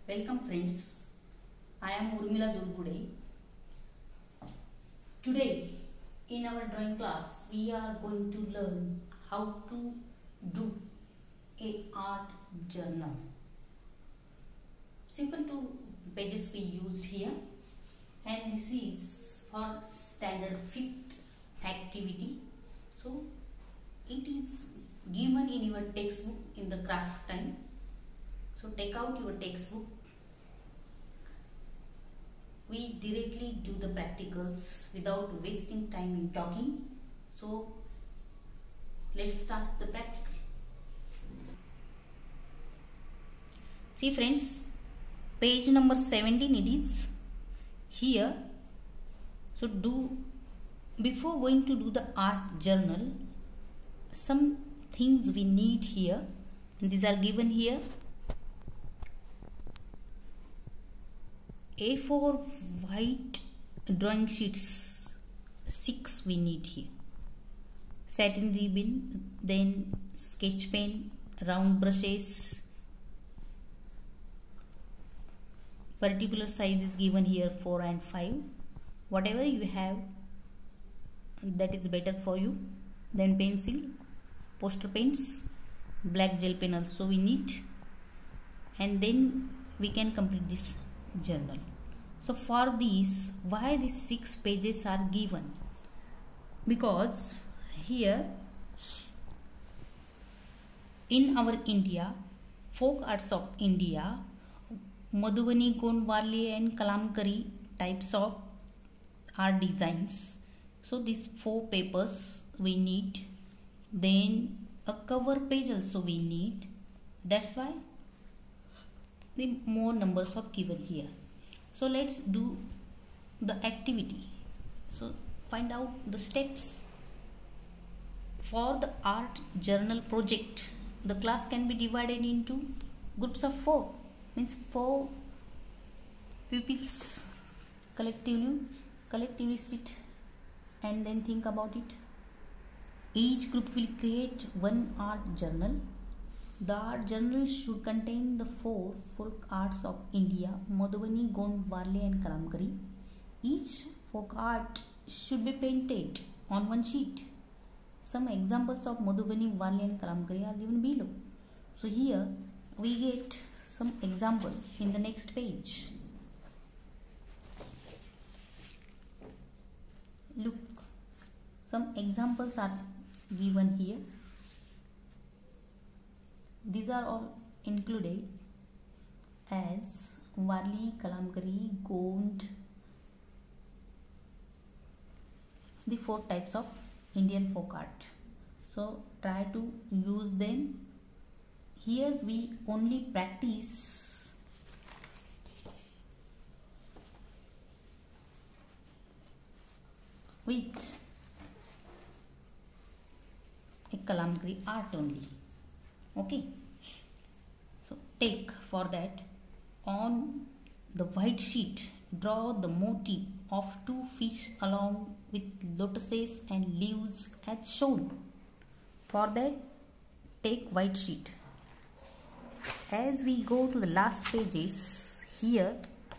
Welcome friends, I am Urmila Durgude. Today in our drawing class we are going to learn how to do a art journal. Simple two pages we used here, and this is for standard 5th activity. So it is given in your textbook in the craft time. So take out your textbook. We directly do the practicals without wasting time in talking. So let's start the practical. See friends, page number 17 it is here. So before going to do the art journal, some things we need here, and these are given here. A4 white drawing sheets 6 we need here, satin ribbon, then sketch pen, round brushes. Particular size is given here 4 and 5. Whatever you have, that is better for you. Then pencil, poster pens, black gel pen also we need, and then we can complete this journal. So for this, why these 6 pages are given? Because here in our India, folk arts of India, Madhubani, Gond, Warli and Kalamkari types of art designs. So these 4 papers we need. Then a cover page also we need. That's why the more numbers are given here. So let's do the activity. So find out the steps. For the art journal project, the class can be divided into groups of 4. Means 4 pupils collectively sit and then think about it. Each group will create one art journal. The art journal should contain the 4 folk arts of India: Madhubani, Gond, Warli and Kalamkari. Each folk art should be painted on one sheet. Some examples of Madhubani, Warli and Kalamkari are given below. So here we get some examples in the next page. Look, some examples are given here. These are all included as Warli, Kalamkari, Gond, the 4 types of Indian folk art. So try to use them. Here we only practice with a Kalamkari art only. Okay, so take for that, on the white sheet draw the motif of 2 fish along with lotuses and leaves as shown. For that, take white sheet. As we go to the last pages, here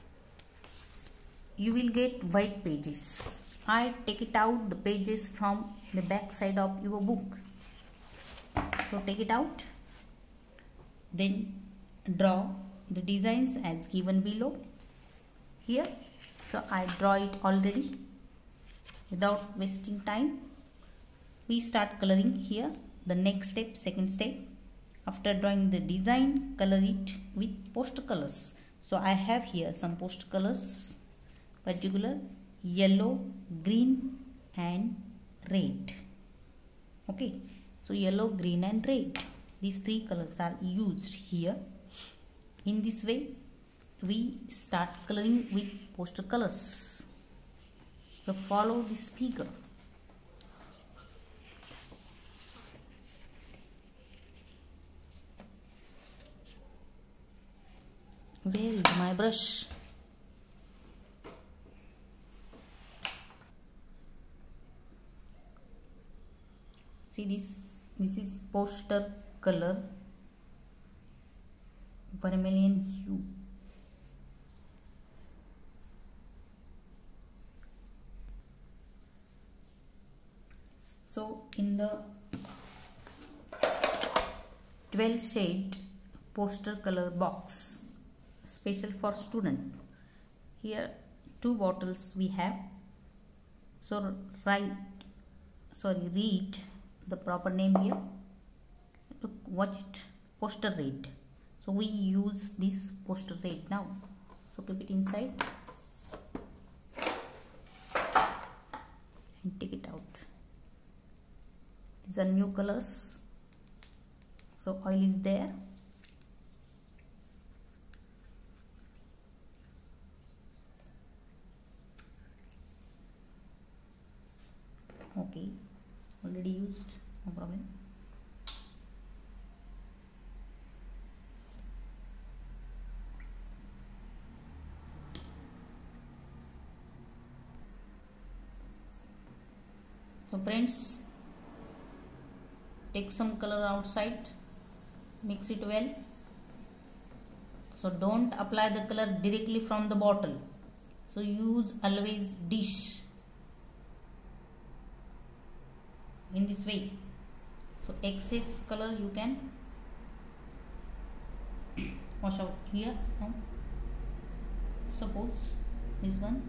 you will get white pages. I take it out the pages from the back side of your book. So take it out. Then draw the designs as given below here. So I draw it already. Without wasting time, we start coloring here. The next step, second step, after drawing the design, color it with poster colors. So I have here some poster colors, particular yellow, green and red. Okay, so yellow, green and red, these 3 colors are used here. In this way we start coloring with poster colors. So follow this figure. Where is my brush? See this is poster color, vermilion hue. in the 12 shade poster color box special for student. Here two bottles we have. So read the proper name here. Watch it, poster rate. So we use this poster rate now. So keep it inside and take it out. These are new colors. So oil is there. Okay, already used, no problem. So friends, take some color outside, mix it well. So don't apply the color directly from the bottle. So use always dish in this way. So excess color you can wash out here. Now suppose this one,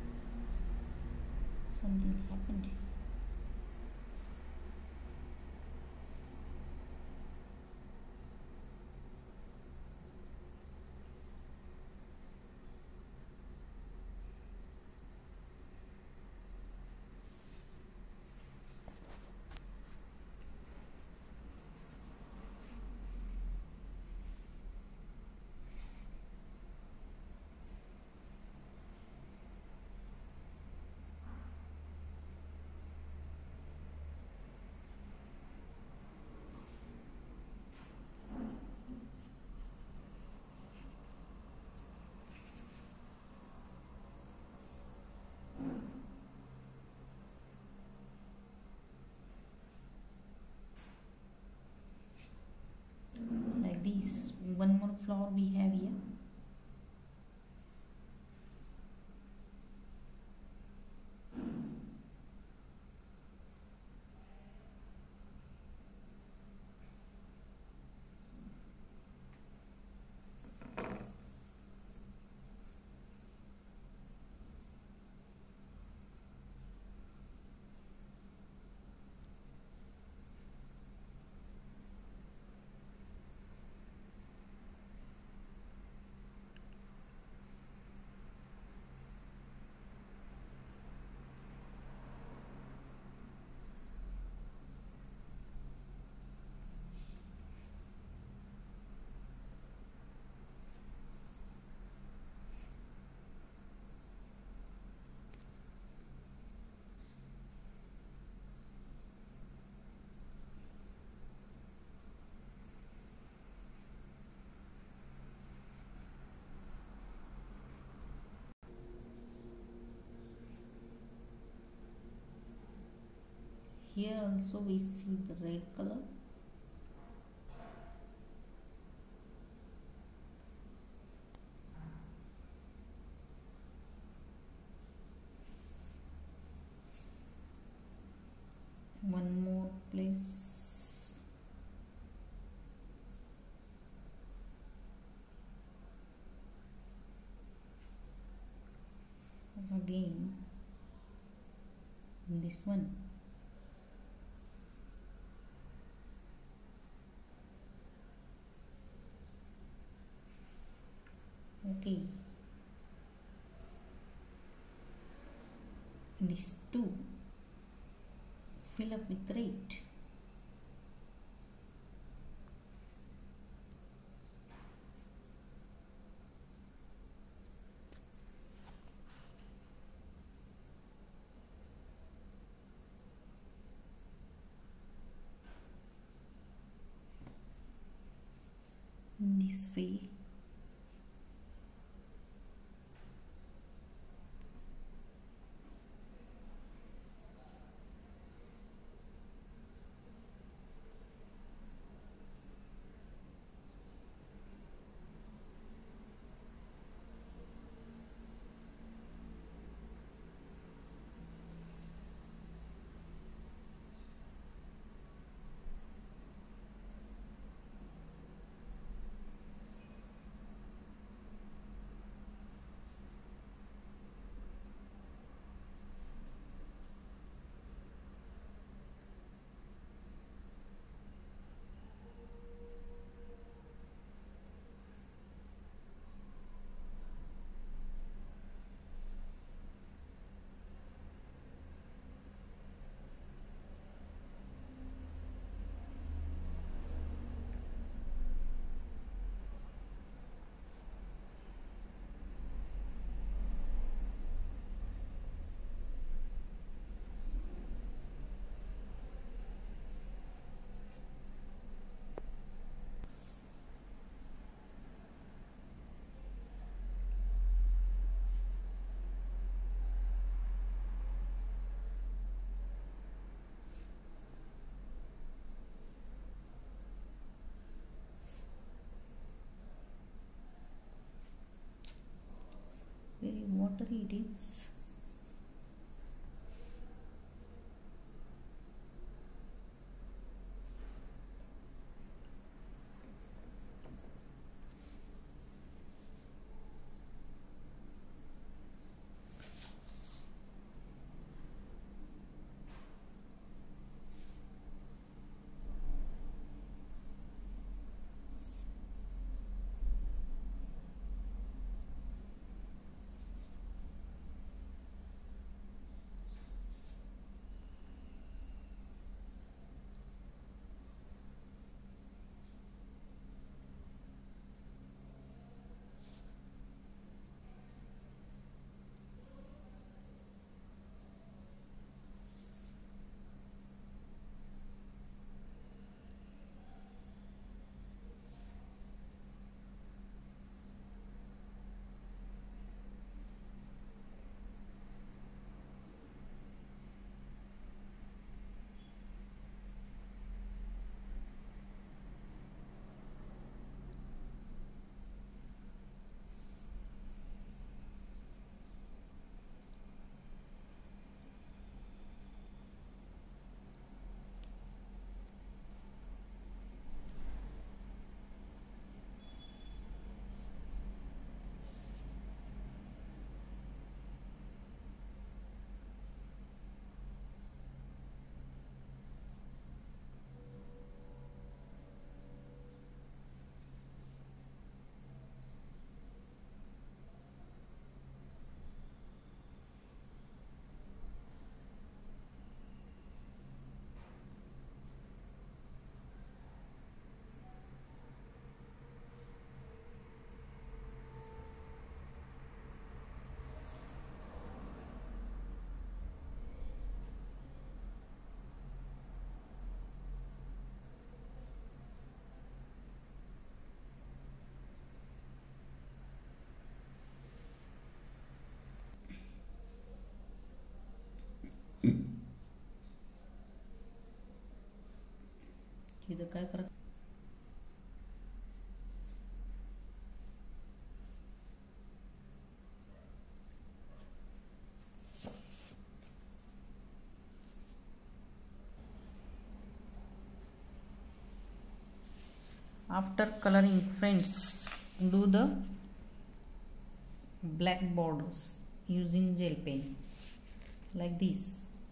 something happened. Like this. One more flower we have here. Here also we see the red color. One more place. Again this one. Okay, these two fill up with red. In this way. another it is इथं काय फरक after coloring friends do the black borders using gel pen like this.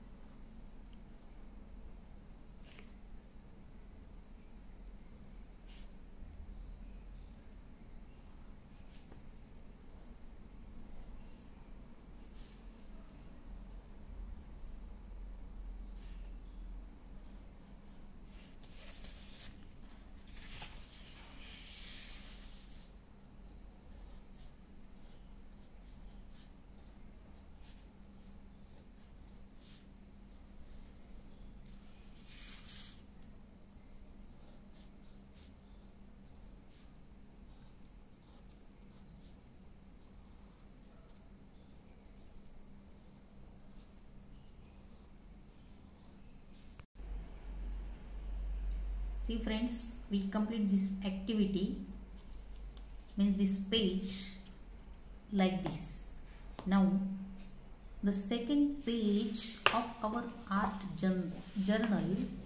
See friends, we complete this activity, means this page like this. Now the second page of our art journal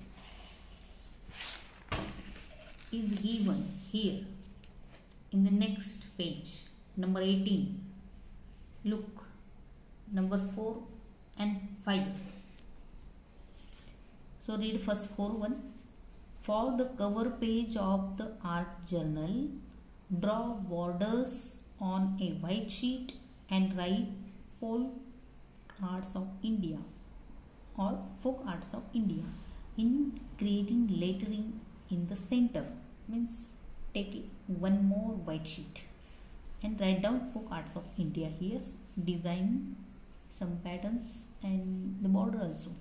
is given here in the next page, number 18. Look, number 4 and 5. So read first 4:1. For the cover page of the art journal, draw borders on a white sheet and write folk arts of India or folk arts of India in creating lettering in the center. Means take one more white sheet and write down folk arts of India. Here's design some patterns and the border also.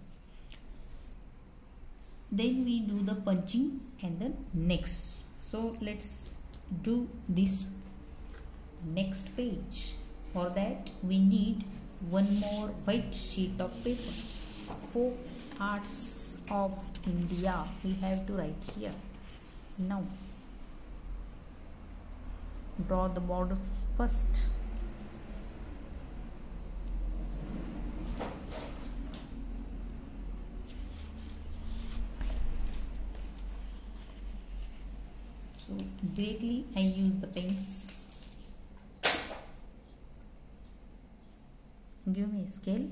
Then we do the punching and the next. So let's do this next page. For that we need one more white sheet of paper. Folk arts of India we have to write here. Now draw the border first. I use the pens. Give me a scale.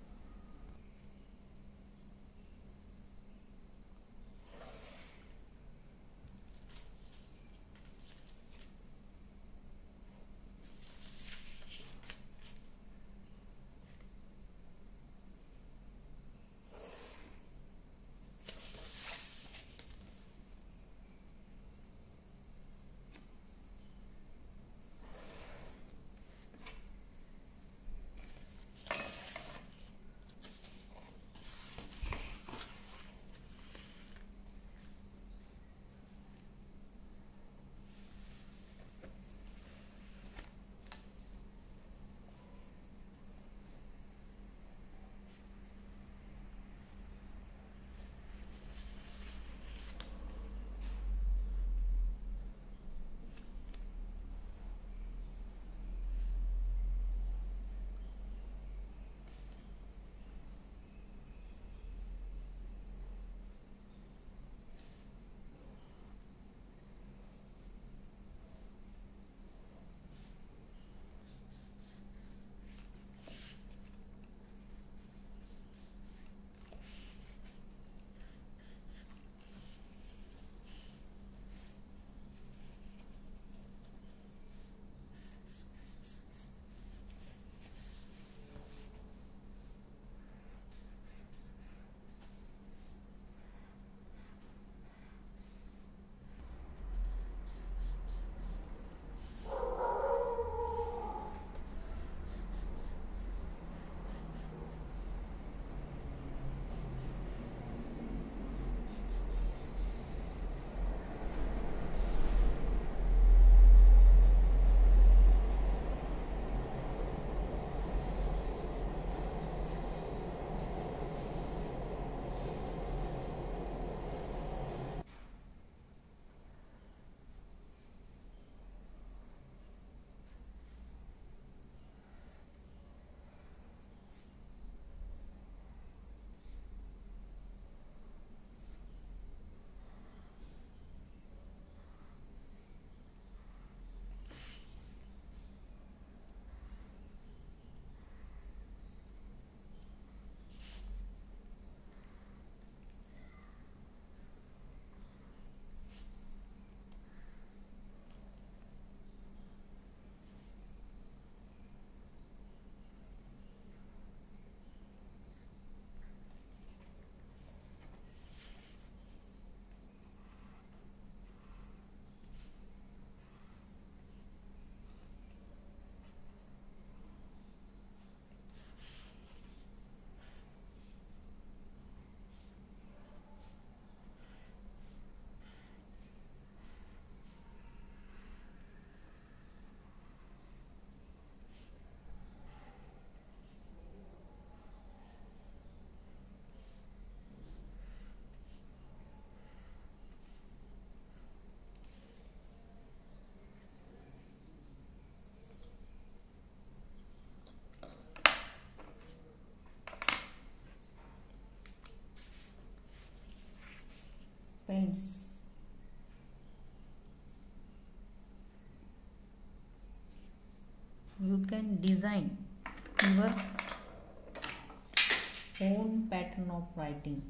Pens. You can design your own pattern of writing.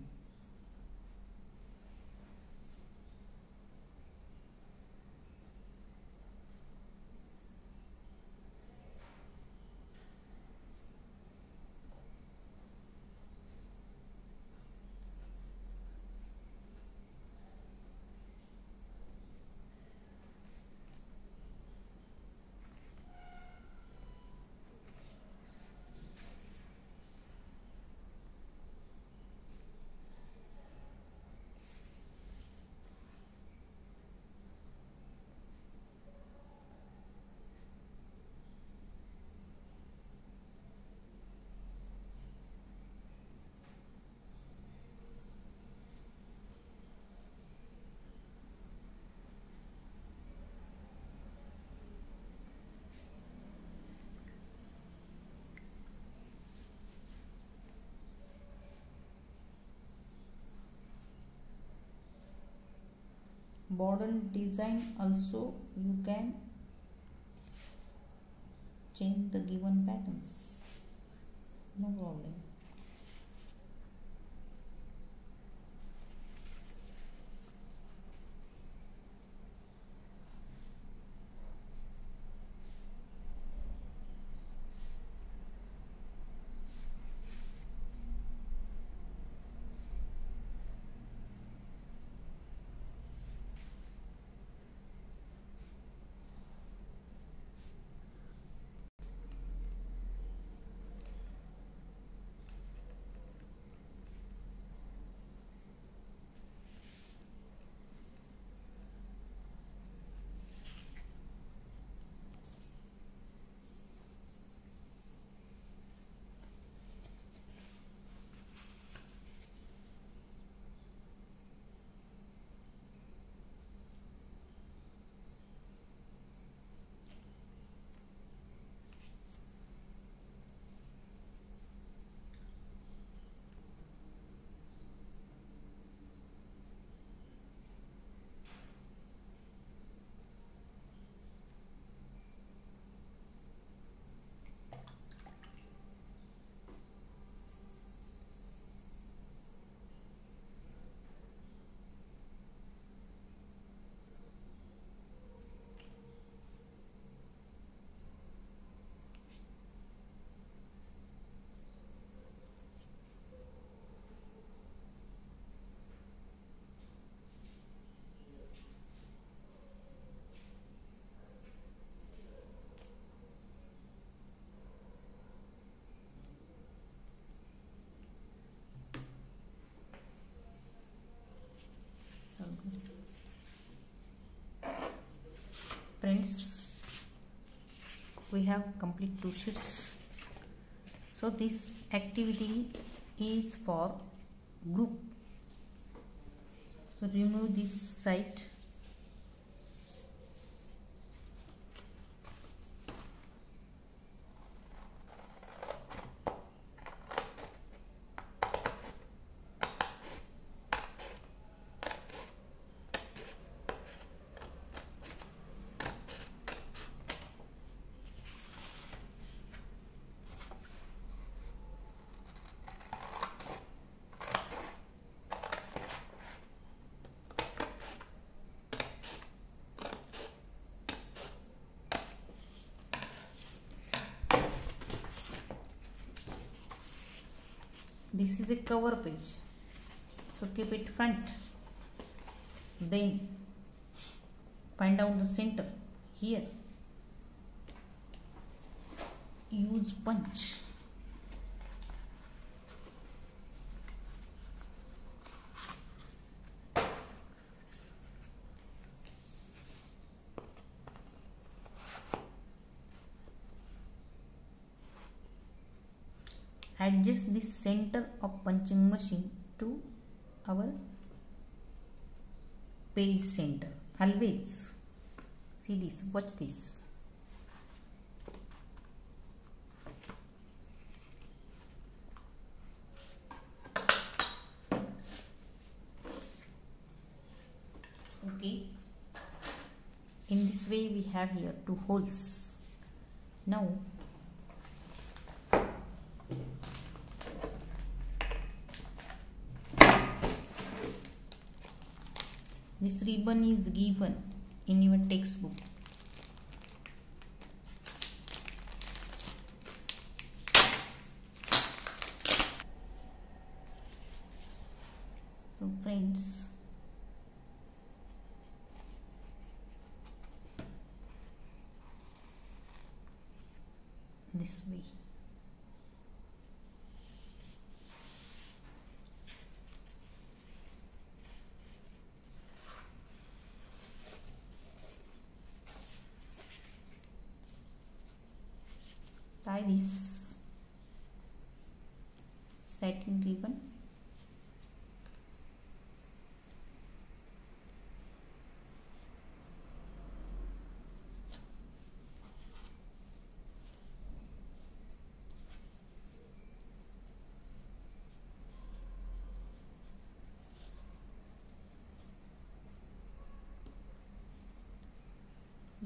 border design also you can change the given patterns, no problem. Friends, we have complete 2 sheets. So this activity is for group. So remove this side. This is a cover page, so keep it front. Then find out the center here. Use punch. Adjust the center of punching machine to our page center. Always see this, watch this. Okay, in this way we have here 2 holes. Now this ribbon is given in your textbook. So friends, this way. Tie this satin ribbon.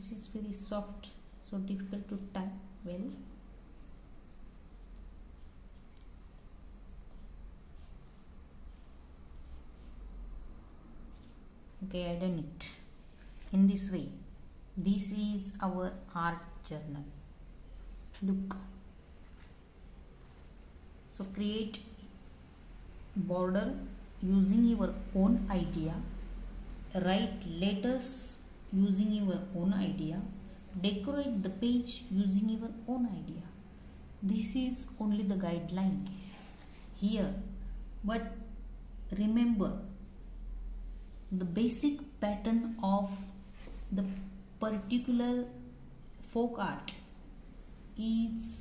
this is very soft, so difficult to type well. Okay, I done it in this way. This is our art journal. Look. So create border using your own idea. Write letters using your own idea. Decorate the page using your own idea. This is only the guideline here, but remember the basic pattern of the particular folk art is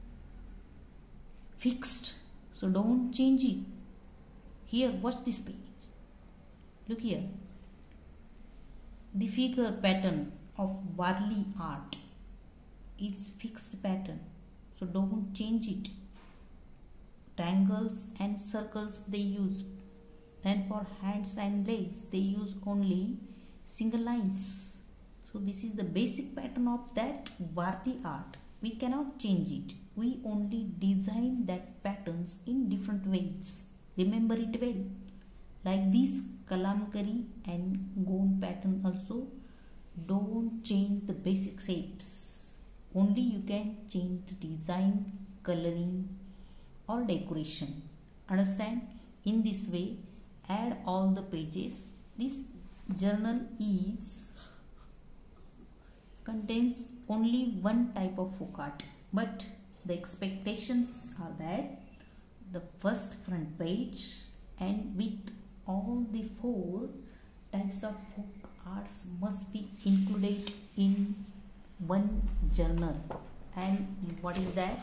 fixed, so don't change it. Here, watch this page. Look here. The figure pattern of Warli art is fixed pattern, so don't change it. Triangles and circles they use, and for hands and legs they use only single lines. So this is the basic pattern of that Warli art. We cannot change it. We only design that patterns in different ways. Remember it well. Like this kalamkari and gond pattern also, don't change the basic shapes. Only you can change the design, coloring or decoration. Understand? In this way, add all the pages. This journal contains only one type of folk art, but the expectations are that the first front page and with all the 4 types of folk arts must be included in one journal. And what is that?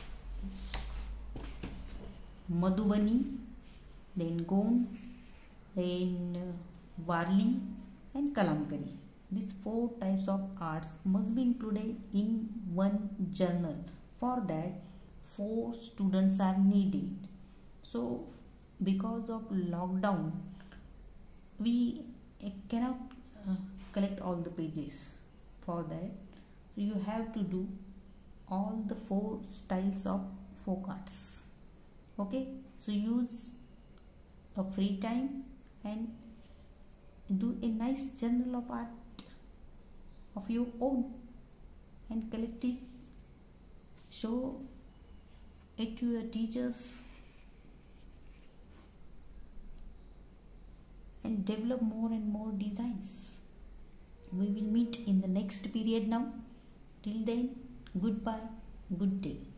Madhubani, then Gond, then Warli and Kalamkari. These 4 types of arts must be included in one journal. For that, 4 students are needed. So because of lockdown, we cannot collect all the pages. For that, you have to do all the 4 styles of folk arts. Okay, so use a free time and do a nice journal of art of your own and collect it. Show it to your teachers and develop more and more designs. We will meet in the next period now. Till then, goodbye, good day.